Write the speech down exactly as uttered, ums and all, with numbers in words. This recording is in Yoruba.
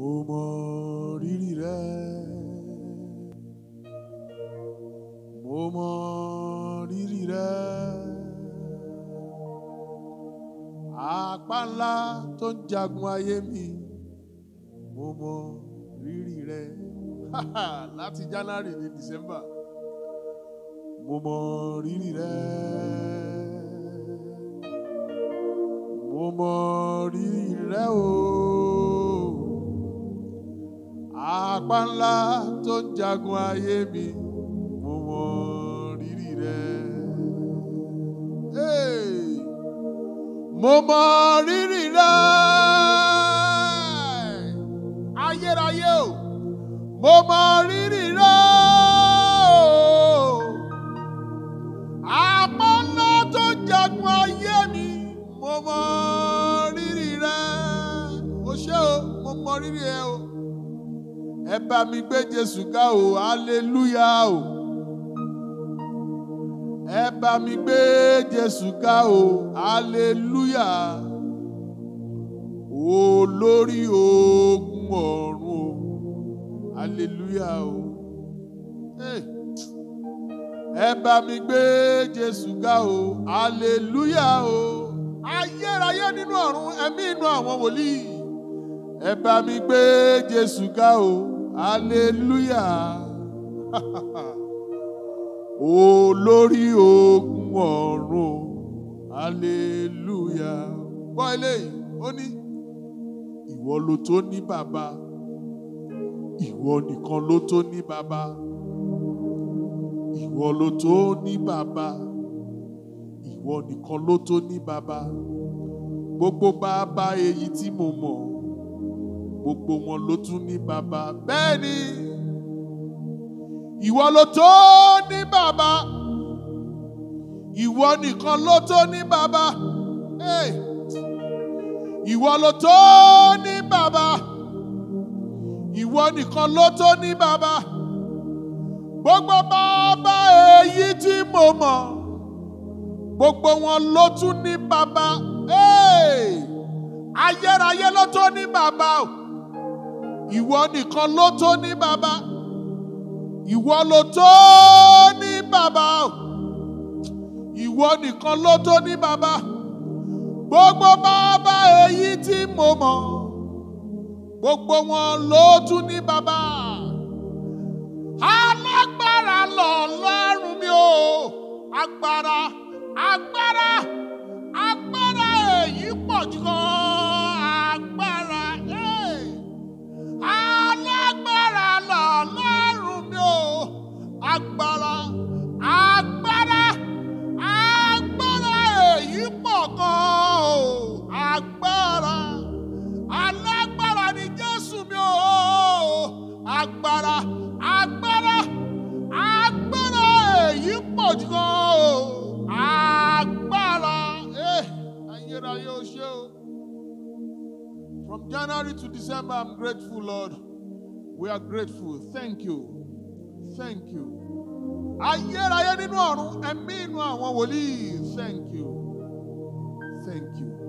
mo mọ rírì rẹ, mo mọ rírì rẹ. Apá ńlá tó ń jagun ayé mi, mo mọ rírì rẹ. Láti January ní December, mo mọ rírì rẹ, mo mọ rírì rẹ o. Apá ńlá tó ń jagun ayé mi, mo mọ rírì rẹ. Hey! Mo mọ rírì rẹ, ayérayé o. Mo mọ rírì rẹ o. Apá ńlá tó ń jagun ayé mi, mo mọ rírì rẹ. O ṣé o, mo mọ rírì rẹ o. Ẹ bá mi gbé Jésù ga o, hallelujah o. Ẹ bá mi gbé Jésù ga o, hallelujah. Olórí ogun ọ̀run o, hallelujah o. Hey. Ẹ bá mi gbé Jésù ga o, hallelujah o. Ayérayé nínú ọ̀run, ẹ̀mí inú àwọn wòlíì. Ẹ bá mi gbé Jésù ga o, hallelujah. Olórí ogun ọ̀run, hallelujah. Gbọ́ eléyìí, ó ní ìwọ ló tó ní bàbá, ìwọ nìkan ló tó ní bàbá, ìwọ ló tó ní bàbá, ìwọ nìkan ló tó ní bàbá. Gbogbo bàbá èyí tí mo mọ̀, gbogbo wọn ló tún ní bàbá. Bẹ́ẹ̀ ni, ìwọ ló tó ní bàbá, ìwọ nìkan ló tó ní bàbá. Hey. Ìwọ ló tó ní bàbá, ìwọ nìkan ló tó ní bàbá. Gbogbo bàbá èyí tí mo mọ̀, gbogbo wọn ló tún ní bàbá. Hey. Ayérayé ló tó ní bàbá. Ìwọ nìkan ló tó ní bàbá. Ìwọ ló tó ní bàbá. Ìwọ nìkan ló tó ní bàbá. Gbogbo bàbá èyí tí mo mọ̀, gbogbo wọn ló tún ní bàbá. Alágbára lọ̀lọ́run mi o. Agbára, agbára, agbára èyí pọ̀ jù gan. Agbára, hey. Alágbára lọ̀lọ́run mi o. Agbára, agbára, agbára èyí pọ̀ gan o. Agbára, alágbára ni Jésù mi o. Agbára, agbára, agbára èyí pọ̀ jù gan o. Agbára, eh, ayérayé o ṣé o. From January to December, I'm grateful, Lord. We are grateful. Thank you. Thank you. Ayérayé nínú ọ̀run, ẹ̀mí inú àwọn wòlíì. Thank you. Thank you.